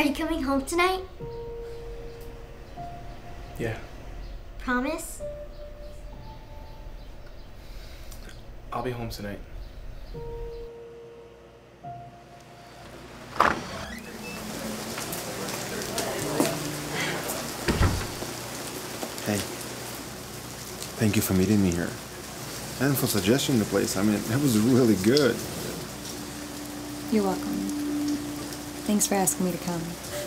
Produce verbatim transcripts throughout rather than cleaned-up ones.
Are you coming home tonight? Yeah. Promise? I'll be home tonight. Hey, thank you for meeting me here. And for suggesting the place. I mean, that was really good. You're welcome. Thanks for asking me to come.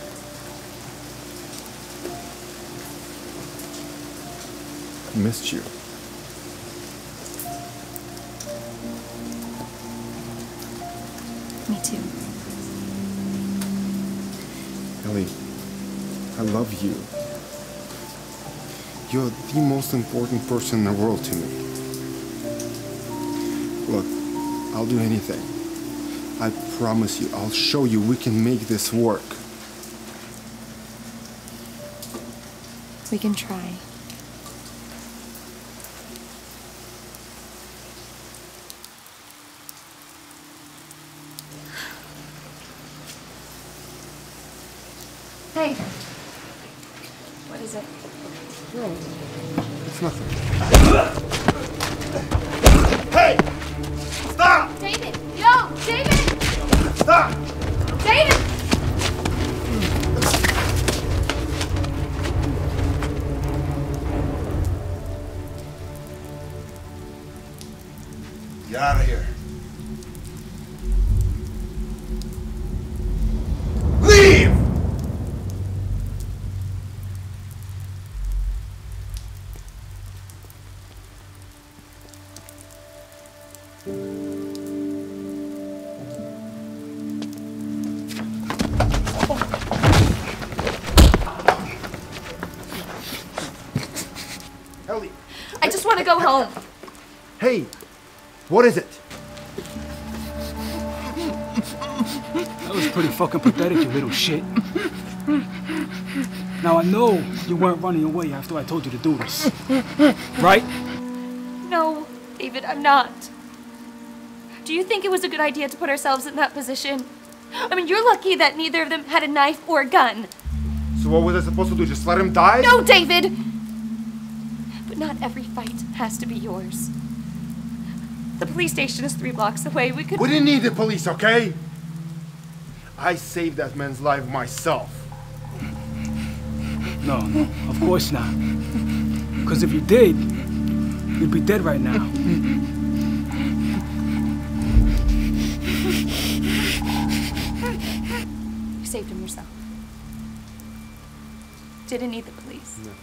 I missed you. Me too. Ellie, I love you. You're the most important person in the world to me. Look, I'll do anything. I promise you, I'll show you we can make this work. We can try. Hey. What is it? It's nothing. Hey! Stop! David! Yo! David! Stop! David! Get out of here. Leave! Ellie! I just want to go home. Hey! What is it? That was pretty fucking pathetic, you little shit. Now I know you weren't running away after I told you to do this. Right? No, David, I'm not. Do you think it was a good idea to put ourselves in that position? I mean, you're lucky that neither of them had a knife or a gun. So what was I supposed to do? Just let him die? No, David! But not every fight has to be yours. The police station is three blocks away. We could... We didn't need the police, okay? I saved that man's life myself. No, no, of course not. Because if you did, you'd be dead right now. You saved him yourself. Didn't need the police. No.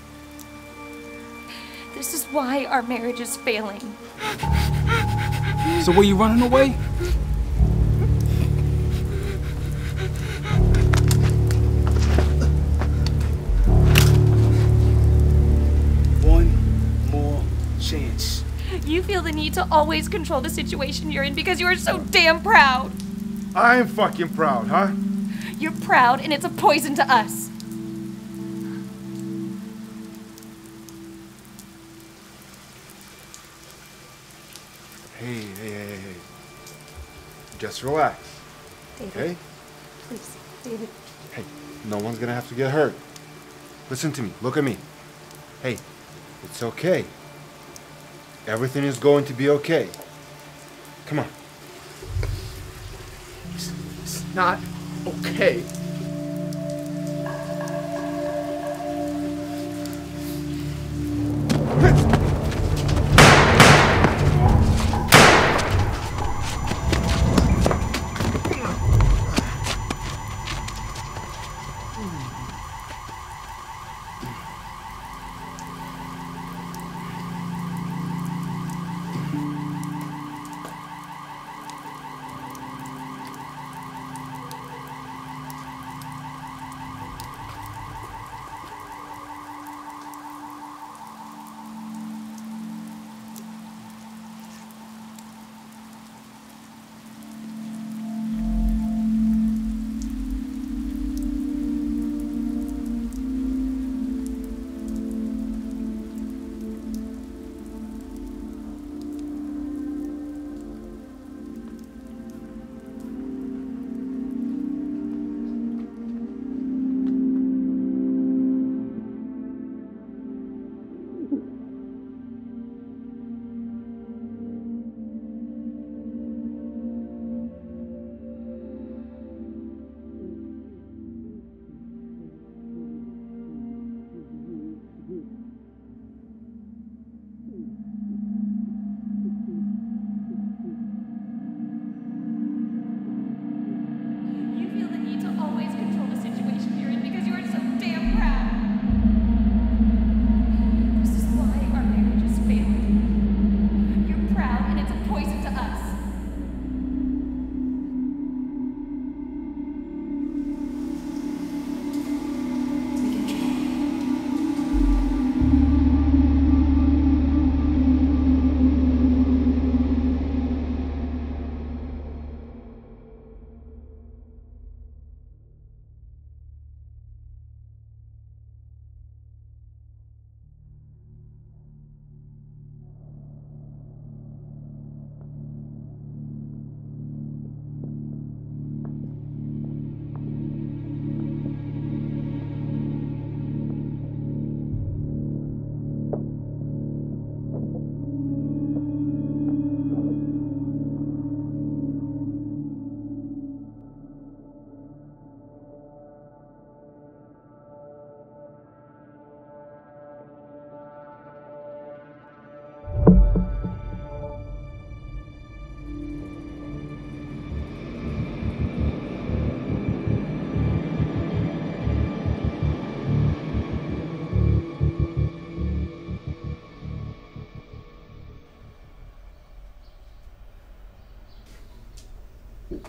This is why our marriage is failing. So were you running away? One more chance. You feel the need to always control the situation you're in because you are so damn proud. I'm fucking proud, huh? You're proud and it's a poison to us. Hey, hey, hey, hey, hey. Just relax. David, Okay? please, David. Hey, no one's gonna have to get hurt. Listen to me. Look at me. Hey, it's okay. Everything is going to be okay. Come on. It's, it's not okay.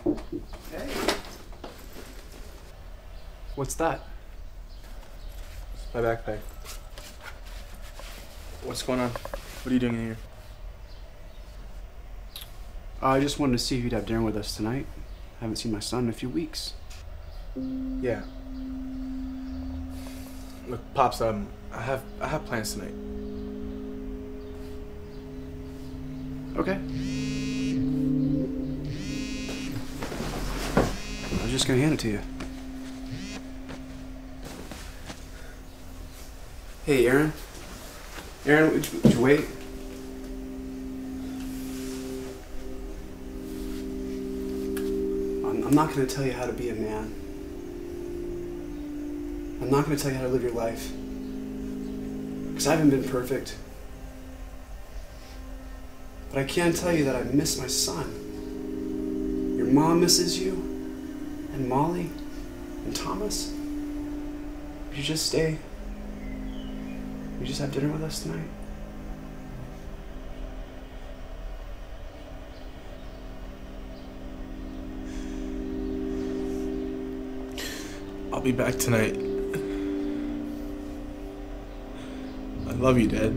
Hey. What's that? My backpack. What's going on? What are you doing in here? Uh, I just wanted to see if you'd have dinner with us tonight. I haven't seen my son in a few weeks. Yeah. Look, Pops, um, I have I have plans tonight. Okay. I was just gonna hand it to you. Hey, Aaron. Aaron, would you, would you wait? I'm, I'm not gonna tell you how to be a man. I'm not gonna tell you how to live your life. Because I haven't been perfect. But I can tell you that I miss my son. Your mom misses you, and Molly, and Thomas. Would you just stay? Would you just have dinner with us tonight? I'll be back tonight. I love you, Dad.